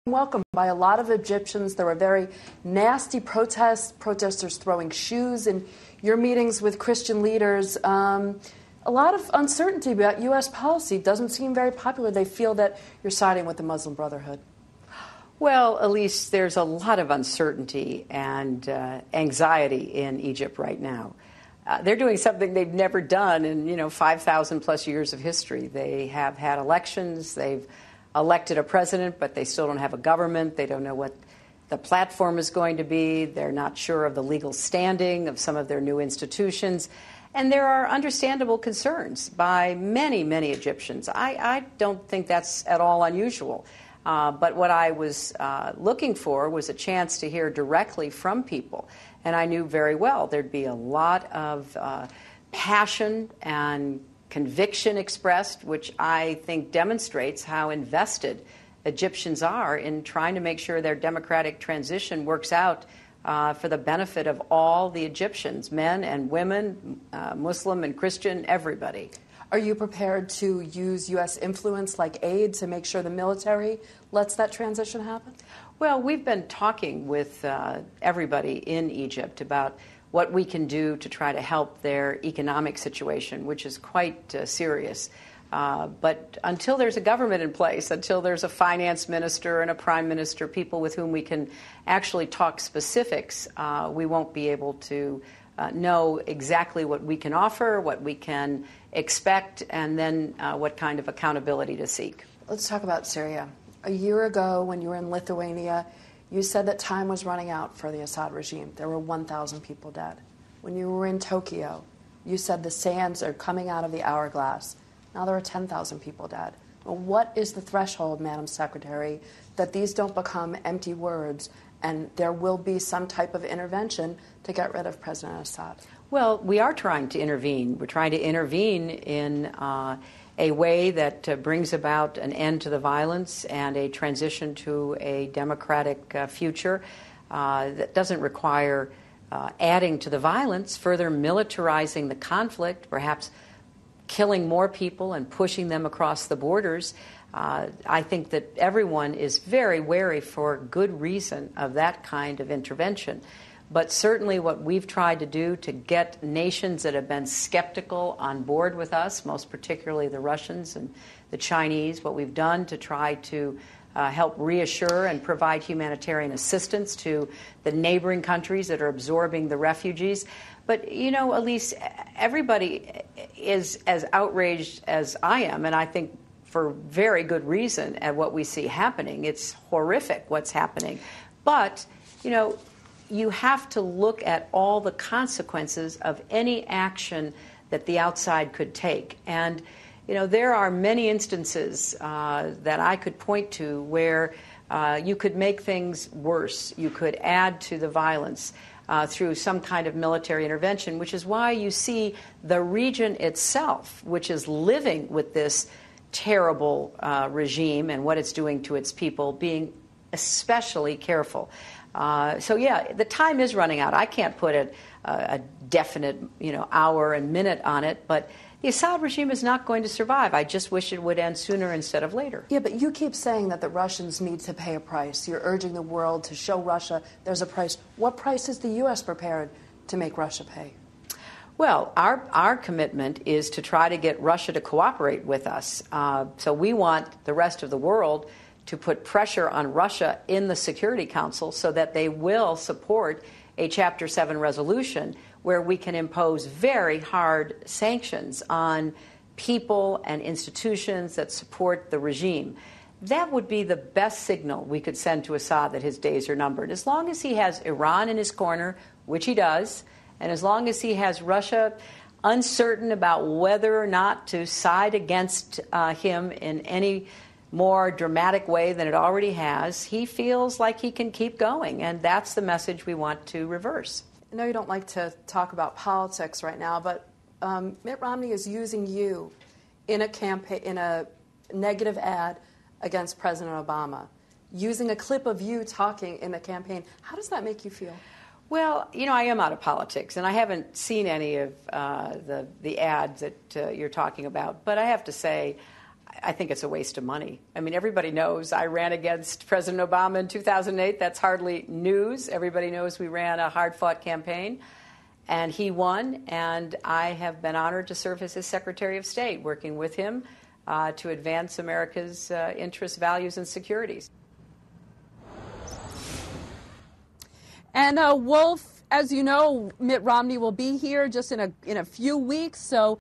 Welcomed by a lot of Egyptians. There were very nasty protests, protesters throwing shoes in your meetings with Christian leaders. A lot of uncertainty about U.S. policy. Doesn't seem very popular. They feel that you're siding with the Muslim Brotherhood. Well, Elise, there's a lot of uncertainty and anxiety in Egypt right now. They're doing something they've never done in, 5,000 plus years of history. They have had elections. They've elected a president, but they still don't have a government. They don't know what the platform is going to be. They're not sure of the legal standing of some of their new institutions. And there are understandable concerns by many, many Egyptians. I don't think that's at all unusual. But what I was looking for was a chance to hear directly from people. And I knew very well there'd be a lot of passion and conviction expressed, which I think demonstrates how invested Egyptians are in trying to make sure their democratic transition works out for the benefit of all the Egyptians, men and women, Muslim and Christian, everybody. Are you prepared to use U.S. influence like aid to make sure the military lets that transition happen? Well, we've been talking with everybody in Egypt about what we can do to try to help their economic situation, which is quite serious. But until there's a government in place, until there's a finance minister and a prime minister, people with whom we can actually talk specifics, we won't be able to know exactly what we can offer, what we can expect, and then what kind of accountability to seek. Let's talk about Syria. A year ago, when you were in Lithuania, you said that time was running out for the Assad regime. There were 1,000 people dead. When you were in Tokyo, you said the sands are coming out of the hourglass. Now there are 10,000 people dead. Well, what is the threshold, Madam Secretary, that these don't become empty words and there will be some type of intervention to get rid of President Assad? Well, we are trying to intervene. We're trying to intervene in a way that brings about an end to the violence and a transition to a democratic future that doesn't require adding to the violence, further militarizing the conflict, perhaps killing more people and pushing them across the borders. I think that everyone is very wary for good reason of that kind of intervention. But certainly what we've tried to do to get nations that have been skeptical on board with us, most particularly the Russians and the Chinese, what we've done to try to help reassure and provide humanitarian assistance to the neighboring countries that are absorbing the refugees. But, Elise, everybody is as outraged as I am, and I think for very good reason at what we see happening. It's horrific what's happening. But, you have to look at all the consequences of any action that the outside could take. And, there are many instances that I could point to where you could make things worse. You could add to the violence through some kind of military intervention, which is why you see the region itself, which is living with this terrible regime and what it's doing to its people, being especially careful. The time is running out. I can't put a definite, hour and minute on it, but the Assad regime is not going to survive. I just wish it would end sooner instead of later. Yeah, but you keep saying that the Russians need to pay a price. You're urging the world to show Russia there's a price. What price is the U.S. prepared to make Russia pay? Well, our commitment is to try to get Russia to cooperate with us. So we want the rest of the world to put pressure on Russia in the Security Council so that they will support a Chapter 7 resolution where we can impose very hard sanctions on people and institutions that support the regime. That would be the best signal we could send to Assad that his days are numbered. As long as he has Iran in his corner, which he does, and as long as he has Russia uncertain about whether or not to side against him in any more dramatic way than it already has, he feels like he can keep going. And that's the message we want to reverse. I know you don't like to talk about politics right now, but Mitt Romney is using you in a campaign, in a negative ad against President Obama, using a clip of you talking in the campaign. How does that make you feel? Well, I am out of politics, and I haven't seen any of the ads that you're talking about. But I have to say, I think it's a waste of money. I mean, everybody knows I ran against President Obama in 2008. That's hardly news. Everybody knows we ran a hard-fought campaign, and he won. And I have been honored to serve as his Secretary of State, working with him to advance America's interests, values, and securities. And Wolf, as you know, Mitt Romney will be here just in a few weeks, so